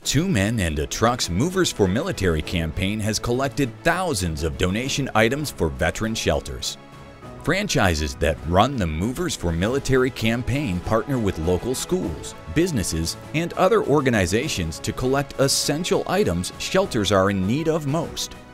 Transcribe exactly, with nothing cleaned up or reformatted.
Two Men and a Truck's Movers for Military campaign has collected thousands of donation items for veteran shelters. Franchises that run the Movers for Military campaign partner with local schools, businesses, and other organizations to collect essential items shelters are in need of most.